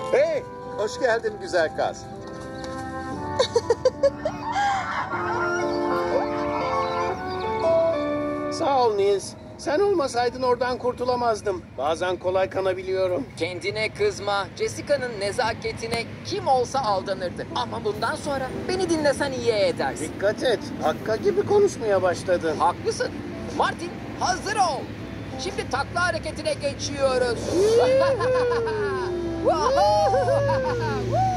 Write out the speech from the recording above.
Hey, hoş geldin güzel kaz. Sağ ol Nils. Sen olmasaydın oradan kurtulamazdım. Bazen kolay kanabiliyorum. Kendine kızma. Jessica'nın nezaketine kim olsa aldanırdı. Ama bundan sonra beni dinlesen iyi edersin. Dikkat et. Hakka gibi konuşmaya başladın. Haklısın. Martin, hazır ol. Şimdi takla hareketine geçiyoruz. Woohoo!